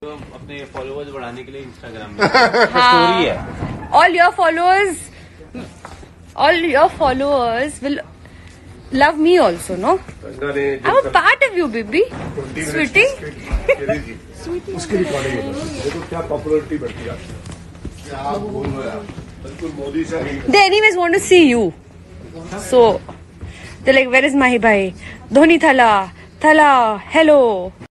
तो अपने फॉलोअर्स बढ़ाने के लिए इंस्टाग्राम में स्टोरी है। all your followers will love me also, no? I'm a part of you, baby. Sweetie. उसकी रिकॉर्डिंग है। देखो क्या पॉपुलैरिटी बढ़ती है। क्या आप बोल रहे हैं? बिल्कुल मोदी से। They anyways want to see you. So they're like, where is Mahi bhai? Dhoni thala, hello.